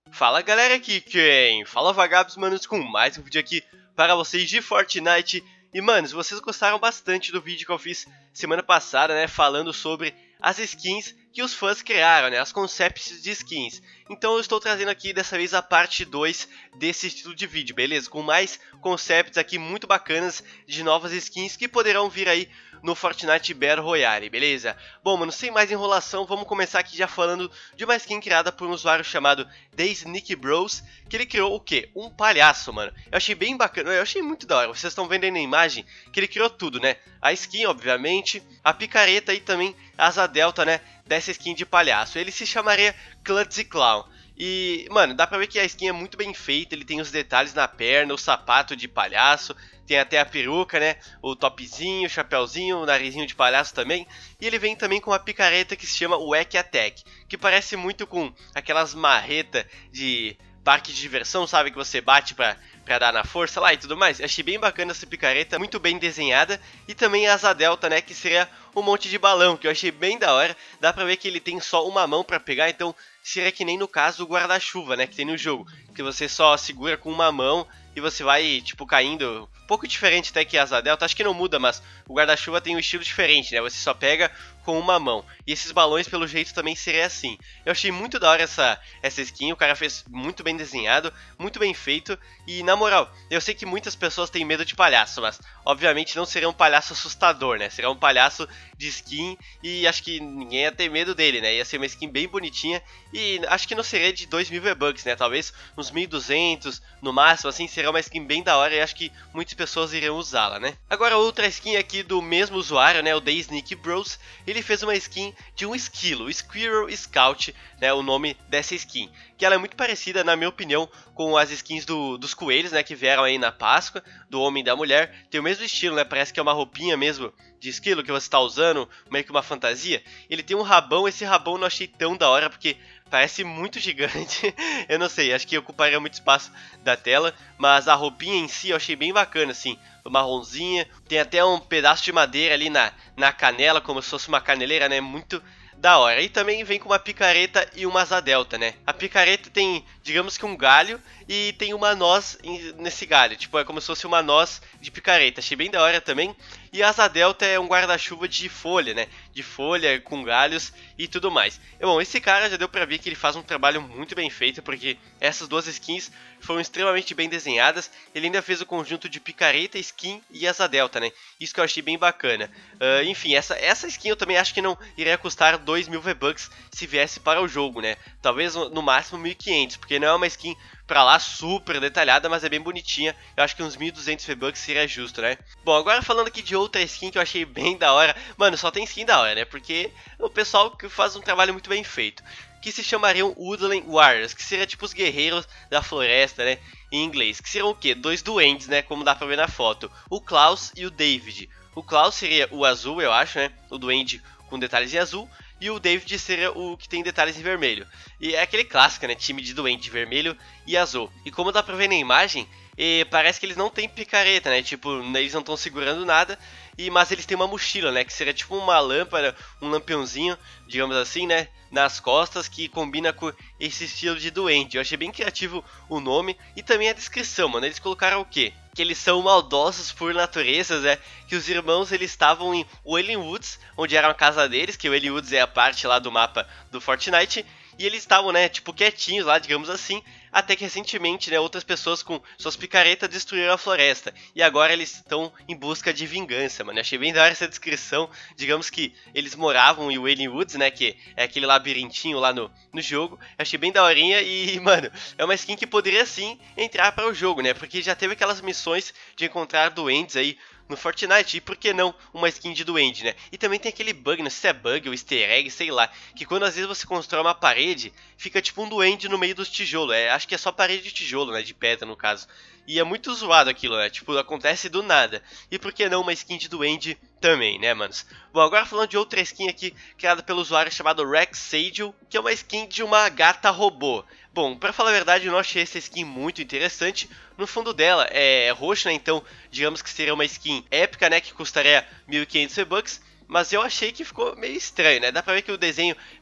Fala galera, aqui quem fala Vagabos, manos, com mais um vídeo aqui para vocês de Fortnite. E manos, vocês gostaram bastante do vídeo que eu fiz semana passada, né, falando sobre as skins que os fãs criaram, né, as concepts de skins. Então eu estou trazendo aqui dessa vez a parte 2 desse estilo de vídeo, beleza? Com mais concepts aqui muito bacanas de novas skins que poderão vir aí no Fortnite Battle Royale, beleza? Bom, mano, sem mais enrolação, vamos começar aqui já falando de uma skin criada por um usuário chamado The Sneaky Bros, que ele criou o quê? Um palhaço, mano. Eu achei bem bacana, eu achei muito da hora. Vocês estão vendo aí na imagem que ele criou tudo, né? A skin, obviamente, a picareta e também a asa delta, né, dessa skin de palhaço. Ele se chamaria Clutzy Clown. E, mano, dá pra ver que a skin é muito bem feita, ele tem os detalhes na perna, o sapato de palhaço, tem até a peruca, né, o topzinho, o chapéuzinho, o narizinho de palhaço também. E ele vem também com uma picareta que se chama Wack Attack, que parece muito com aquelas marretas de parque de diversão, sabe, que você bate pra dar na força lá e tudo mais. Eu achei bem bacana essa picareta, muito bem desenhada. E também a asa delta, né, que seria um monte de balão, que eu achei bem da hora. Dá pra ver que ele tem só uma mão pra pegar, então seria que nem no caso do guarda-chuva, né, que tem no jogo, que você só segura com uma mão e você vai, tipo, caindo. Um pouco diferente até que a asa delta, acho que não muda, mas o guarda-chuva tem um estilo diferente, né, você só pega com uma mão. E esses balões, pelo jeito, também seria assim. Eu achei muito da hora essa skin, o cara fez muito bem desenhado, muito bem feito. E, na moral, eu sei que muitas pessoas têm medo de palhaço, mas, obviamente, não seria um palhaço assustador, né, seria um palhaço de skin e acho que ninguém ia ter medo dele, né, ia ser uma skin bem bonitinha. E acho que não seria de 2.000 V-Bucks, né, talvez uns 1.200 no máximo, assim, seria uma skin bem da hora e acho que muitas pessoas iriam usá-la, né. Agora outra skin aqui do mesmo usuário, né, o The Sneaky Bros, ele fez uma skin de um esquilo, o Squirrel Scout, né, o nome dessa skin, que ela é muito parecida, na minha opinião, com as skins dos coelhos, né, que vieram aí na Páscoa, do homem e da mulher. Tem o mesmo estilo, né, parece que é uma roupinha mesmo de esquilo que você está usando, meio que uma fantasia. Ele tem um rabão, esse rabão eu não achei tão da hora, porque parece muito gigante. Eu não sei, acho que ocuparia muito espaço da tela, mas a roupinha em si eu achei bem bacana, assim, marronzinha. Tem até um pedaço de madeira ali na canela, como se fosse uma caneleira, né, muito da hora. E também vem com uma picareta e uma asa delta, né. A picareta tem, digamos que um galho e tem uma noz nesse galho, tipo, é como se fosse uma noz de picareta. Achei bem da hora também. E a asa delta é um guarda-chuva de folha, né, de folha com galhos e tudo mais. Bom, esse cara já deu pra ver que ele faz um trabalho muito bem feito, porque essas duas skins foram extremamente bem desenhadas. Ele ainda fez o conjunto de picareta, skin e asa delta, né, isso que eu achei bem bacana. Enfim, essa skin eu também acho que não iria custar 2.000 V-Bucks se viesse para o jogo, né, talvez no máximo 1.500, porque não é uma skin pra lá super detalhada, mas é bem bonitinha. Eu acho que uns 1.200 V-Bucks seria justo, né. Bom, agora falando aqui de outra skin que eu achei bem da hora. Mano, só tem skin da hora, né, porque o pessoal que faz um trabalho muito bem feito, que se chamariam Woodland Warriors, que seria tipo os guerreiros da floresta, né, em inglês, que seriam o quê? Dois duendes, né, como dá pra ver na foto, o Klaus e o David. O Klaus seria o azul, eu acho, né, o duende com detalhes em azul, e o David seria o que tem detalhes em vermelho. E é aquele clássico, né, time de duende vermelho e azul. E como dá pra ver na imagem, parece que eles não têm picareta, né, tipo, eles não estão segurando nada, mas eles têm uma mochila, né, que seria tipo uma lâmpada, um lampiãozinho, digamos assim, né, nas costas, que combina com esse estilo de duende. Eu achei bem criativo o nome e também a descrição, mano. Eles colocaram o quê? Que eles são maldosos por natureza, né, que os irmãos eles estavam em Wailing Woods, onde era a casa deles, que o Wailing Woods é a parte lá do mapa do Fortnite, e eles estavam, né, tipo, quietinhos lá, digamos assim, até que recentemente, né, outras pessoas com suas picaretas destruíram a floresta. E agora eles estão em busca de vingança, mano. Eu achei bem da hora essa descrição. Digamos que eles moravam em Wailing Woods, né, que é aquele labirintinho lá no jogo. Eu achei bem daorinha e, mano, é uma skin que poderia sim entrar para o jogo, né, porque já teve aquelas missões de encontrar duendes aí no Fortnite, e por que não uma skin de duende, né? E também tem aquele bug, não sei se é bug ou easter egg, sei lá, que quando às vezes você constrói uma parede, fica tipo um duende no meio dos tijolos, acho que é só parede de tijolo, né, de pedra no caso. E é muito zoado aquilo, né, tipo, acontece do nada. E por que não uma skin de duende também, né, manos? Bom, agora falando de outra skin aqui, criada pelo usuário chamado Rex Sagel, que é uma skin de uma gata robô. Bom, pra falar a verdade, eu não achei essa skin muito interessante. No fundo dela é roxo, né, então digamos que seria uma skin épica, né, que custaria 1.500 V-Bucks. Mas eu achei que ficou meio estranho, né? Dá pra ver que o desenho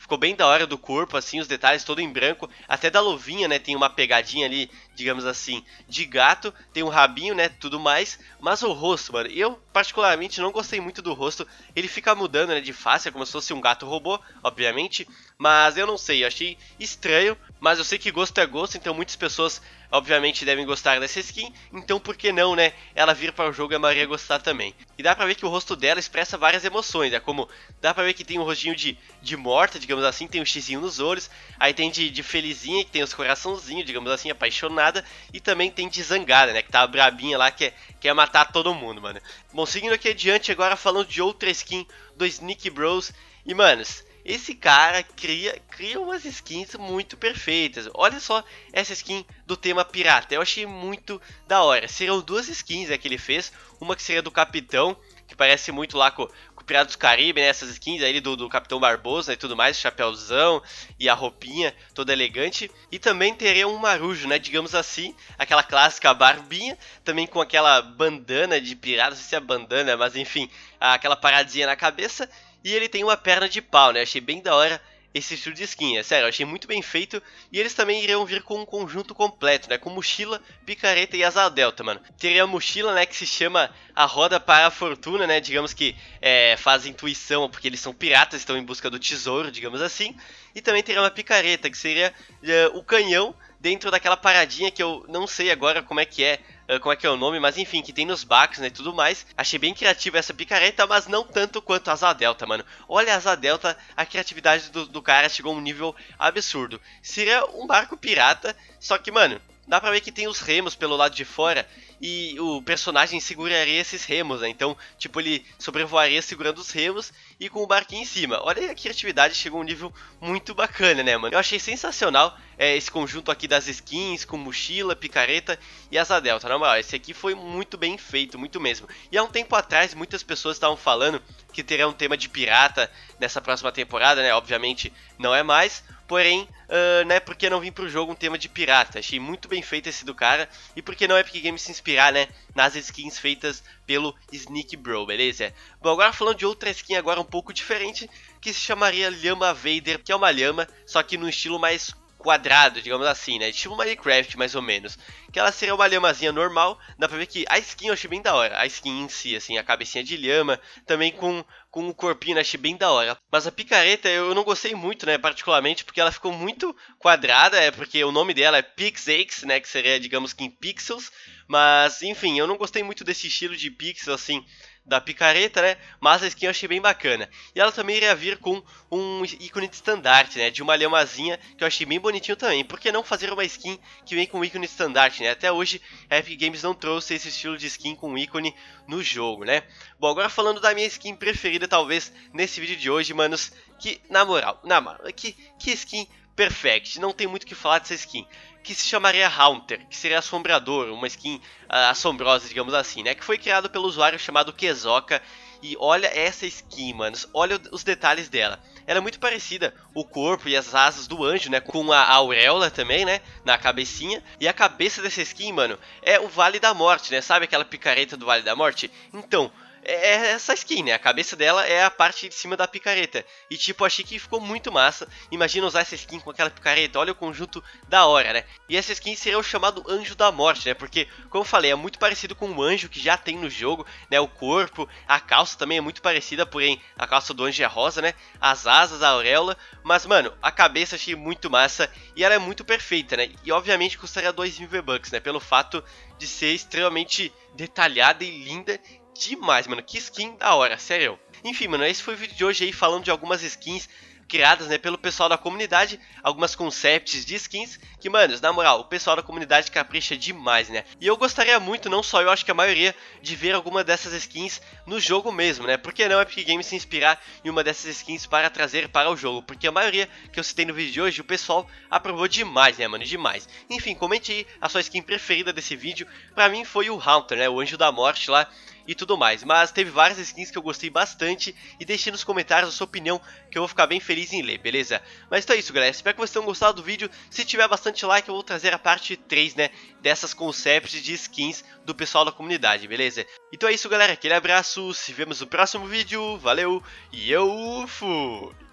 ficou bem da hora do corpo, assim, os detalhes todo em branco, até da luvinha, né, tem uma pegadinha ali, digamos assim, de gato, tem um rabinho, né, tudo mais, mas o rosto, mano, eu particularmente não gostei muito do rosto, ele fica mudando, né, de face, é como se fosse um gato robô, obviamente, mas eu não sei, eu achei estranho, mas eu sei que gosto é gosto, então muitas pessoas obviamente devem gostar dessa skin, então por que não, né, ela vir para o jogo e a Maria gostar também. E dá pra ver que o rosto dela expressa várias emoções, é como, dá pra ver que tem um rostinho de morta, digamos assim, tem um xizinho nos olhos, aí tem de felizinha, que tem os coraçãozinhos, digamos assim, apaixonada, e também tem de zangada, né, que tá a brabinha lá, quer matar todo mundo, mano. Bom, seguindo aqui adiante, agora falando de outra skin do Sneaky Bros, e manos, esse cara cria umas skins muito perfeitas. Olha só essa skin do tema pirata, eu achei muito da hora. Serão duas skins que ele fez, uma que seria do Capitão, que parece muito lá com o Piratas do Caribe, né? Essas skins aí do Capitão Barbosa e tudo mais, o chapéuzão e a roupinha toda elegante. E também teria um marujo, né? Digamos assim, aquela clássica barbinha, também com aquela bandana de pirata, não sei se é bandana, mas enfim, aquela paradinha na cabeça. E ele tem uma perna de pau, né? Achei bem da hora esse estilo de skin, é sério, achei muito bem feito. E eles também iriam vir com um conjunto completo, né? Com mochila, picareta e asa delta, mano. Teria a mochila, né? Que se chama a roda para a fortuna, né? Digamos que faz intuição, porque eles são piratas, estão em busca do tesouro, digamos assim. E também teria uma picareta, que seria o canhão dentro daquela paradinha que eu não sei agora como é que é o nome, mas enfim, que tem nos barcos, né, e tudo mais. Achei bem criativa essa picareta, mas não tanto quanto a asa delta, mano. Olha a asa delta, a criatividade do cara chegou a um nível absurdo. Seria um barco pirata, só que, mano, dá pra ver que tem os remos pelo lado de fora e o personagem seguraria esses remos, né? Então, tipo, ele sobrevoaria segurando os remos e com o barquinho em cima. Olha, a criatividade chegou a um nível muito bacana, né, mano? Eu achei sensacional esse conjunto aqui das skins com mochila, picareta e asa delta. Na moral, esse aqui foi muito bem feito, muito mesmo. E há um tempo atrás, muitas pessoas estavam falando que teria um tema de pirata nessa próxima temporada, né? Obviamente não é mais. Porém, né, por que não vir pro jogo um tema de pirata? Achei muito bem feito esse do cara. E por que não a Epic Games se inspirar, né, nas skins feitas pelo Sneaky Bro, beleza? Bom, agora falando de outra skin agora um pouco diferente, que se chamaria Lhama Vader, que é uma lhama, só que no estilo mais quadrado, digamos assim, né? Tipo Minecraft, mais ou menos. Que ela seria uma lhamazinha normal. Dá pra ver que a skin eu achei bem da hora. A skin em si, assim, a cabecinha de lhama. Também com o corpinho, né? Achei bem da hora. Mas a picareta eu não gostei muito, né? Particularmente porque ela ficou muito quadrada. Porque o nome dela é Pixax, né? Que seria, digamos que em pixels. Mas, enfim, eu não gostei muito desse estilo de pixel, assim, da picareta, né? Mas a skin eu achei bem bacana. E ela também iria vir com um ícone de estandarte, né? De uma lhamazinha que eu achei bem bonitinho também. Por que não fazer uma skin que vem com ícone de estandarte, né? Até hoje a Epic Games não trouxe esse estilo de skin com ícone no jogo, né? Bom, agora falando da minha skin preferida, talvez, nesse vídeo de hoje, manos. Que, na moral, que skin perfect. Não tem muito o que falar dessa skin. Que se chamaria Haunter, que seria assombrador, uma skin assombrosa, digamos assim, né? Que foi criado pelo usuário chamado Kezoka. E olha essa skin, manos, olha os detalhes dela. Ela é muito parecida, o corpo e as asas do anjo, né? Com a auréola também, né? Na cabecinha. E a cabeça dessa skin, mano, é o Vale da Morte, né? Sabe aquela picareta do Vale da Morte? Então, é essa skin, né? A cabeça dela é a parte de cima da picareta. E tipo, achei que ficou muito massa. Imagina usar essa skin com aquela picareta. Olha o conjunto da hora, né? E essa skin seria o chamado Anjo da Morte, né? Porque, como eu falei, é muito parecido com o anjo que já tem no jogo, né? O corpo, a calça também é muito parecida, porém a calça do anjo é rosa, né? As asas, a auréola. Mas, mano, a cabeça achei muito massa. E ela é muito perfeita, né? E obviamente custaria 2.000 V-Bucks, né? Pelo fato de ser extremamente detalhada e linda demais, mano, que skin da hora, sério. Enfim, mano, esse foi o vídeo de hoje aí falando de algumas skins criadas, né, pelo pessoal da comunidade, algumas concepts de skins que, manos, na moral, o pessoal da comunidade capricha demais, né? E eu gostaria muito, não só eu, acho que a maioria, de ver alguma dessas skins no jogo mesmo, né? Por que não a Epic Games se inspirar em uma dessas skins para trazer para o jogo? Porque a maioria que eu citei no vídeo de hoje, o pessoal aprovou demais, né, mano? Demais. Enfim, comente aí a sua skin preferida desse vídeo. Pra mim foi o Haunter, né? O Anjo da Morte lá e tudo mais, mas teve várias skins que eu gostei bastante e deixe nos comentários a sua opinião que eu vou ficar bem feliz em ler, beleza? Mas então é isso, galera, espero que vocês tenham gostado do vídeo. Se tiver bastante like eu vou trazer a parte 3, né, dessas concepts de skins do pessoal da comunidade, beleza? Então é isso, galera, aquele abraço, se vemos no próximo vídeo, valeu e eu fui!